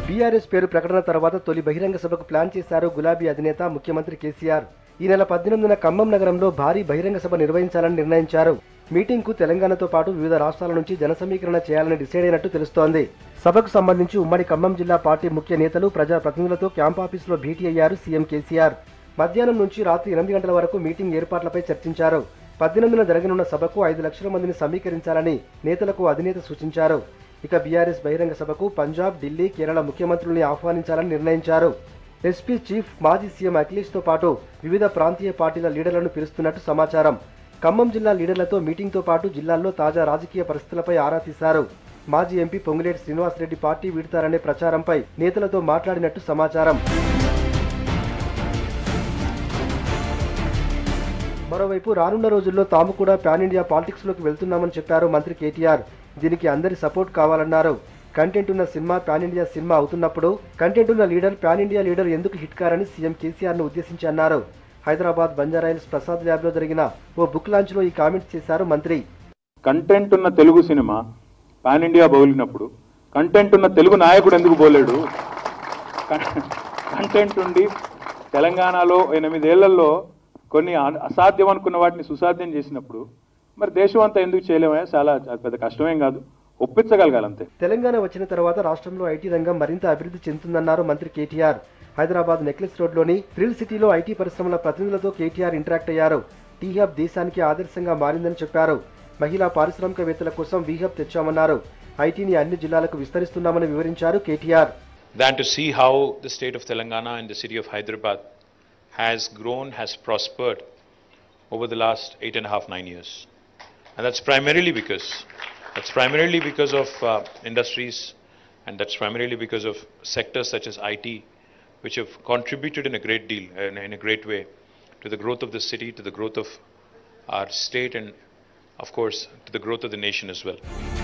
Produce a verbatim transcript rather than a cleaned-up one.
B R S పేరు ప్రకటన తర్వాత తొలి బహిరంగ సభకు ప్లాన్ చేశారు గులాబీ అధినేత ముఖ్యమంత్రి K C R. ఈ నెల పద్దెనిమిదిన ఖమ్మం నగరంలో భారీ బహిరంగ సభ నిర్వహించాలని నిర్ణయించారు. మీటింగ్ కు తెలంగాణతో పాటు వివిధ రాష్ట్రాల నుంచి జన సమీకరణ చేయాలని డిసైడ్ అయినట్టు తెలుస్తోంది. సభకు సంబంధించి ఉమ్మడి ఖమ్మం జిల్లా పార్టీ ముఖ్య నేతలు ప్రజా ప్రతినిధులతో క్యాంప్ ఆఫీసులో భేటీ అయ్యారు సీఎం K C R. మధ్యాహ్నం నుంచి రాత్రి ఎనిమిది గంటల వరకు మీటింగ్ ఏర్పాట్లపై చర్చించారు. పద్దెనిమిదిన జరగనున్న సభకు ఐదు లక్షల మందిని సమీకరించాలని నేతలకు అధినేత సూచించారు. ఇక B R S బహిరంగ సభకు పంజాబ్, ఢిల్లీ, కేరళ ముఖ్యమంత్రుల్ని ఆహ్వానించాలని నిర్ణయించారు. ఎస్పీ చీఫ్, మాజీ సీఎం అఖిలేష్ తో పాటు వివిధ ప్రాంతీయ పార్టీల లీడర్లను పిలుస్తున్నట్టు సమాచారం. ఖమ్మం జిల్లా లీడర్లతో మీటింగ్తో పాటు జిల్లాల్లో తాజా రాజకీయ పరిస్థితులపై ఆరా తీశారు. మాజీ ఎంపీ పొంగులేటి శ్రీనివాసరెడ్డి పార్టీ వీడతారనే ప్రచారంపై నేతలతో మాట్లాడినట్టు సమాచారం. మరోవైపు రానున్న రోజుల్లో తాము కూడా పాన్ ఇండియా పాలిటిక్స్ లోకి వెళ్తున్నామని చెప్పారు మంత్రి కేటీఆర్. దీనికి అందరి సపోర్ట్ కావాలన్నారు. కంటెంట్ ఉన్న సినిమా పాన్ ఇండియా సినిమా అవుతున్నప్పుడు కంటెంట్ ఉన్న లీడర్ పాన్ ఇండియా లీడర్ ఎందుకు హిట్ కారని సీఎం కేసీఆర్ ను ఉద్దేశించి అన్నారు. హైదరాబాద్ బంజారాయిల్స్ ప్రసాద్ ల్యాబ్ లో జరిగిన ఓ బుక్ లాంచ్ లో ఈ కామెంట్స్ చేశారు మంత్రి. కంటెంట్ ఉన్న తెలుగు సినిమా పాన్ ఇండియా బౌలినప్పుడు కంటెంట్ ఉన్న తెలుగు నాయకుడు ఎందుకు బోలేడు? కంటెంట్ ఉండి తెలంగాణలో ఎనిమిదేళ్లలో కొన్ని అసాధ్యం అనుకున్న వాటిని సుసాధ్యం చేసినప్పుడు మరి దేశం అంతా ఎందుకు చేయలేమో చాలా పెద్ద కష్టమేం కాదు, ఒప్పించగలగాలంతే. తెలంగాణ వచ్చిన తర్వాత రాష్ట్రంలో ఐటీ రంగం మరింత అభివృద్ధి చెందుతుందన్నారు మంత్రి కేటీఆర్. హైదరాబాద్ నెక్లెస్ రోడ్లోని థ్రిల్ సిటీలో ఐటీ పరిశ్రమల ప్రతినిధులతో కేటీఆర్ ఇంటరాక్ట్ అయ్యారు. టీ హబ్ దేశానికి ఆదర్శంగా మారిందని చెప్పారు. మహిళా పారిశ్రామికవేత్తల కోసం వీ హబ్ తెచ్చామన్నారు. ఐటీని అన్ని జిల్లాలకు విస్తరిస్తున్నామని వివరించారు KTR. Than to see how the state of Telangana and the city of Hyderabad has grown, has prospered over the last eight and a half, nine years. And that's primarily because, that's primarily because of uh, industries, and that's primarily because of sectors such as I T, which have contributed in a great deal, in, in a great way, to the growth of the city, to the growth of our state, and of course, to the growth of the nation as well.